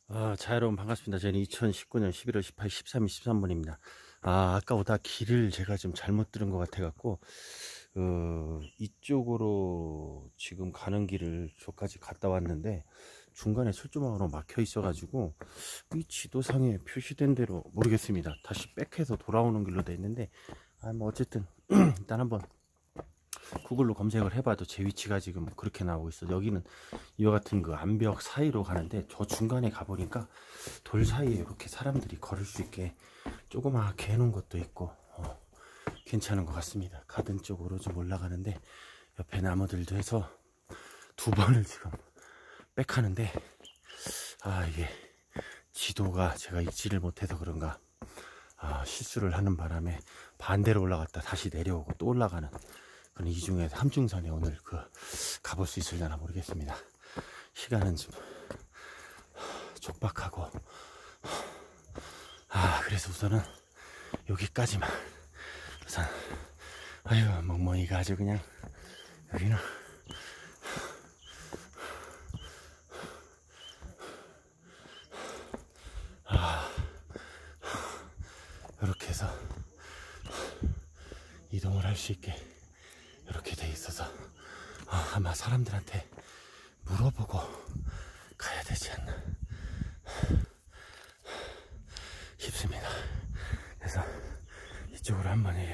자, 여러분 반갑습니다. 저는 2019년 11월 18일 13일 13분입니다. 아까 오다 길을 제가 좀 잘못 들은 것 같아갖고, 이쪽으로 지금 가는 길을 저까지 갔다 왔는데, 중간에 철조망으로 막혀 있어가지고, 이 지도상에 표시된 대로 모르겠습니다. 다시 백해서 돌아오는 길로 돼 있는데, 뭐 어쨌든, 일단 한번 구글로 검색을 해봐도 제 위치가 지금 그렇게 나오고 있어. 여기는 이와 같은 그 암벽 사이로 가는데, 저 중간에 가보니까 돌 사이에 이렇게 사람들이 걸을 수 있게 조그맣게 해놓은 것도 있고, 괜찮은 것 같습니다. 가든 쪽으로 좀 올라가는데 옆에 나무들도 해서 두 번을 지금 백하는데, 이게 지도가 제가 읽지를 못해서 그런가, 실수를 하는 바람에 반대로 올라갔다 다시 내려오고 또 올라가는, 이 중에 함중산에 오늘 가볼 수 있을려나 모르겠습니다. 시간은 좀 촉박하고, 그래서 우선은 여기까지만 우선. 멍멍이가 아주 그냥 여기는 이렇게 해서 이동을 할 수 있게 이렇게 돼 있어서, 아마 사람들한테 물어보고 가야 되지 않나 싶습니다. 그래서 이쪽으로 한번